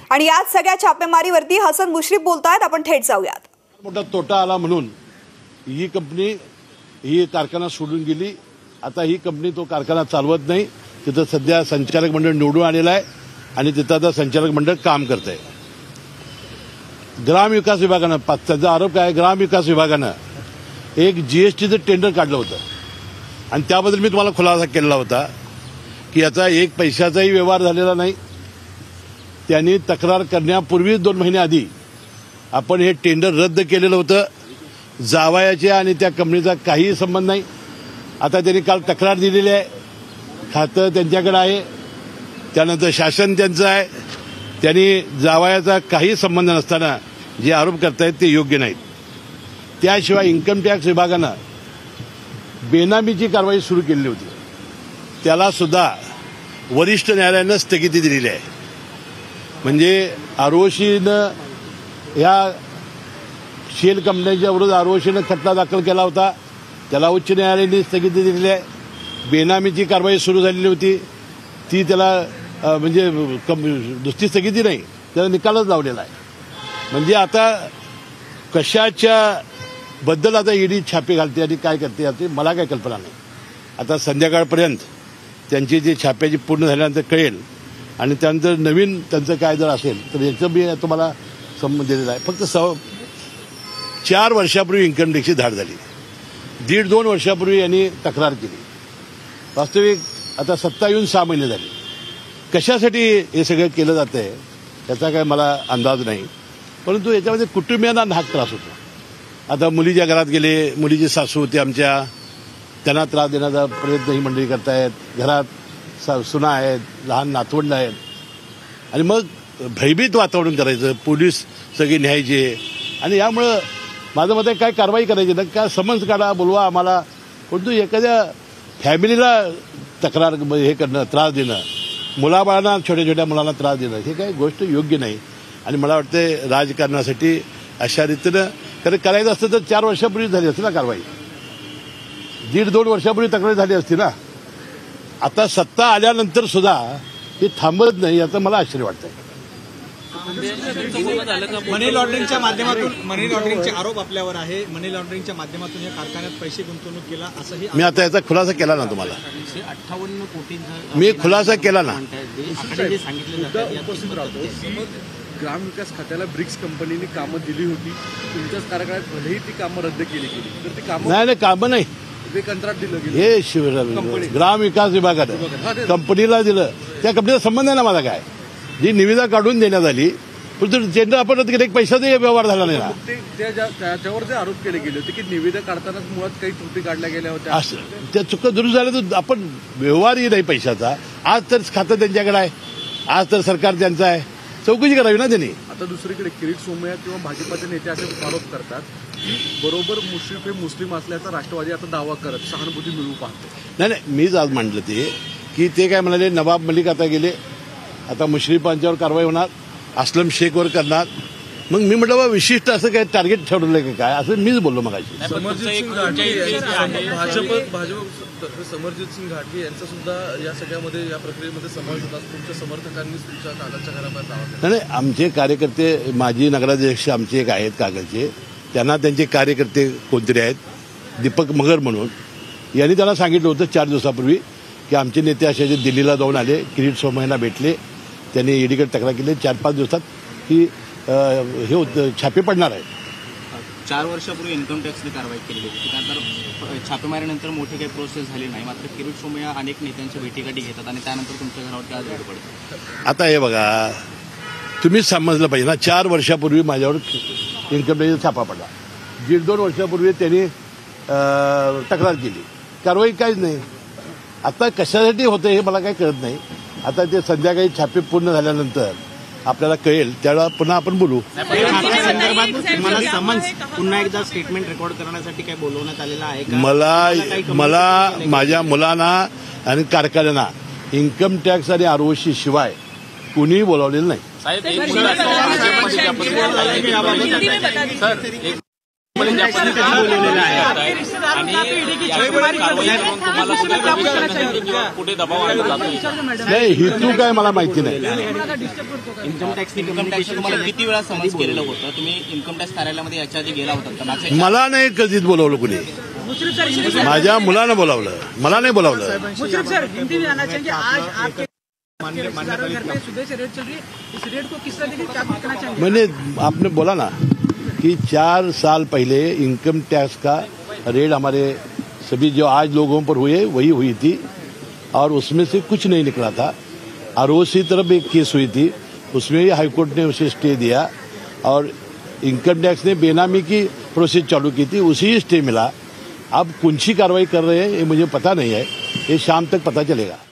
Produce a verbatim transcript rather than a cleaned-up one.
आणि याच सगळ्या छापेमारीवरती हसन मुश्रीफ बोलतायत. आपण थेट जाऊयात. मोठा तोटा आला म्हणून ही कंपनी ही कारखाना सोडून गेली. आता ही कंपनी तो कारखाना चालवत नाही. तिथं सध्या संचालक मंडळ निवडून आलेलं आहे आणि तिथं आता संचालक मंडळ काम करत आहे. ग्रामविकास विभागानं त्याचा आरोप काय, ग्रामविकास विभागानं एक जीएसटीचं टेंडर काढलं होतं आणि त्याबद्दल मी तुम्हाला खुलासा केलेला होता की याचा एक पैशाचाही व्यवहार झालेला नाही. त्यांनी तक्रार करण्यापूर्वीच दोन महिने आधी आपण हे टेंडर रद्द केलेलं होतं. जावयाच्या आणि त्या कंपनीचा काहीही संबंध नाही. आता त्यांनी काल तक्रार दिलेली आहे. खातं त्यांच्याकडे आहे, त्यानंतर शासन त्यांचं आहे. त्यांनी जावयाचा काही संबंध नसताना जे आरोप करतायत ते योग्य नाहीत. त्याशिवाय इन्कम टॅक्स विभागानं बेनामीची कारवाई सुरू केलेली होती. त्याला सुद्धा वरिष्ठ न्यायालयानं स्थगिती दिलेली आहे. म्हणजे आरओशीनं ह्या शेल कंपन्यांच्या विरोधात आरओशीनं खटला दाखल केला होता. त्याला उच्च न्यायालयाने स्थगिती दिलेली आहे. बेनामीची कारवाई सुरू झालेली होती, ती त्याला म्हणजे नुसती स्थगिती नाही, त्याला निकालच लावलेला आहे. म्हणजे आता कशाच्या बद्दल आता ईडी छापे घालते आणि काय करते याची मला काही कल्पना नाही. आता संध्याकाळपर्यंत त्यांची जी छाप्याची पूर्ण झाल्यानंतर कळेल आणि त्यानंतर नवीन त्यांचं काय जर असेल तर याचं मी तुम्हाला संबंध दिलेला आहे. फक्त सव चार वर्षापूर्वी इन्कम टॅक्सची धाड झाली. दीड दोन वर्षापूर्वी यांनी तक्रार केली. वास्तविक आता सत्ता येऊन सहा महिने झाले. कशासाठी हे सगळं केलं जातं आहे याचा काय मला अंदाज नाही. परंतु याच्यामध्ये कुटुंबियांना नाहक त्रास होतो. आता मुलीच्या घरात गेले, मुलीची सासू होती आमच्या, त्यांना त्रास देण्याचा प्रयत्न ही मंडळी करतायत. घरात सुना आहेत, लहान नातवंड आहेत आणि मग भयभीत वातावरण करायचं, पोलीस सगळे न्यायचे आणि यामुळं माझं मत आहे काय कारवाई करायची ना, काय समन्स काढा, बोलवा आम्हाला. परंतु एखाद्या फॅमिलीला तक्रार हे करणं, त्रास देणं, मुलाबाळांना, छोट्या छोट्या मुलांना त्रास देणं हे काही गोष्ट योग्य नाही. आणि मला वाटतं राजकारणासाठी अशा रीतीनं खरं करायचं असतं तर चार वर्षापूर्वी झाली असती ना कारवाई. दीड दोन वर्षापूर्वी तक्रार झाली असती ना. आता सत्ता आल्यानंतर सुद्धा हे थांबत नाही याचं मला आश्चर्य वाटतंय. मनी लॉन्ड्रिंगच्या माध्यमातून मनी लॉन्ड्रिंगचे आरोप आपल्यावर आहे. मनी लॉन्ड्रिंगच्या माध्यमातून या कारखान्यात पैसे गुंतवणूक केला असंही मी आता याचा खुलासा केला ना तुम्हाला. अठ्ठावन्न कोटी मी खुलासा केला ना. ग्रामविकास खात्याला ब्रिक्स कंपनीने कामं दिली होती. तुमच्याच कारखान्यात भलेही ती कामं रद्द केली गेली तर ती कामं नाही नाही कामं नाही, ते कंत्राट दिलं गेलं. हे शिव ग्रामविकास विभागानं कंपनीला दिलं. त्या कंपनीचा संबंध आहे ना माझा काय. जी निविदा काढून देण्यात आली परंतु टेंडर आपण रद्द केलं, एक पैशाचा व्यवहार झाला नाही ना. ते त्याच्यावर जे आरोप केले गेले होते की निविदा काढतानाच मुळात काही त्रुटी काढल्या गेल्या होत्या. असं त्या चुका दुरुस्त झाल्या तर आपण व्यवहारही नाही पैशाचा. आज तर खातं त्यांच्याकडे आहे, आज तर सरकार त्यांचं आहे. चौकशी करावी ना त्यांनी. आता दुसरीकडे किरीट सोमय्या किंवा भाजपाचे नेते असे आरोप करतात की बरोबर मुश्रीफ हे मुस्लिम असल्याचा राष्ट्रवादी आता दावा करत सहानुभूती मिळवू पाहतो. नाही नाही मीच आज म्हटलं ते की ते काय म्हणाले, नवाब मलिक आता गेले, आता मुश्रीफांच्यावर कारवाई होणार, अस्लम शेखवर करणार. मग मी म्हटलं बा विशिष्ट असं काय टार्गेट ठरवलं की काय असं मीच बोललो मगाशी. समरजित सिंग घाटगे भाजप भाजप समरजित सिंग घाटगे यांचा सुद्धा या सगळ्यामध्ये या प्रक्रियेमध्ये समावेश होता. तुमच्या समर्थकांनीच तुमच्या कागदच्या घराबाहेर दावा केला. नाही आमचे कार्यकर्ते, माजी नगराध्यक्ष आमचे एक आहेत कागदचे, त्यांना त्यांचे कार्यकर्ते कोणतरी आहेत, दीपक मगर म्हणून, यांनी त्यांना सांगितलं होतं चार दिवसापूर्वी की आमचे नेते असे जे दिल्लीला जाऊन आले, किरीट सोमय्यांना भेटले, त्यांनी ईडीकडे तक्रार केली. चार पाच दिवसात ही हे होतं छापे पडणार आहे. चार वर्षापूर्वी इन्कम टॅक्सने कारवाई केली होती. त्यानंतर छापेमारीनंतर मोठी काही प्रोसेस झाली नाही. मात्र किरीट सोमय्या अनेक नेत्यांच्या भेटीगाठी घेतात आणि त्यानंतर तुमच्या घरावरती आज वेळ पडते. आता हे बघा, तुम्हीच समजलं पाहिजे ना. चार वर्षापूर्वी माझ्यावर इन्कम टॅक्सचा छापा पडला. दीड दोन वर्षापूर्वी त्यांनी तक्रार केली, कारवाई काहीच नाही. आता कशासाठी होतं हे मला काही कळत नाही. आता ते संध्याकाळी छापे पूर्ण झाल्यानंतर आपल्याला कळेल, त्यावेळेला पुन्हा आपण बोलू. पुन्हा एकदा स्टेटमेंट रेकॉर्ड करण्यासाठी काय बोलवण्यात आलेलं आहे का? मला मला माझ्या मुलांना आणि कारखान्यांना इन्कम टॅक्स आणि आरओशी शिवाय कुणीही बोलावलेलं नाही. कुठे दबाव आणला जातो? नाही हेतू काय मला माहिती नाही. इन्कम टॅक्स इन्कम टॅक्स तुम्हाला किती वेळा समज केलेलं होतं? तुम्ही इन्कम टॅक्स कार्यालयामध्ये याच्या आधी गेला होता का? माझे मला नाही कधीच बोलावलं कुणी. माझ्या मुलानं बोलावलं, मला नाही बोलावलं. मुश्रीफ सर, हिंदी में आना चाहिए. आज आपके मान्य मान्य घर में सुबह से रेड चल रही है. इस रेड को किस तरह देखिए, क्या कहना चाहेंगे? मैंने आपने बोला ना कि चार साल पहले इनकम टैक्स का रेड हमारे सभी जो आज लोगों पर हुए वही हुई थी और उसमें से कुछ नहीं निकला था. आरोसी तरफ एक केस हुई थी, उसमें भी हाईकोर्ट ने उसे स्टे दिया और इनकम टैक्स ने बेनामी की प्रोसेस चालू की थी, उसी स्टे मिला. अब कौन सी कार्रवाई कर रहे हैं ये मुझे पता नहीं है, ये शाम तक पता चलेगा.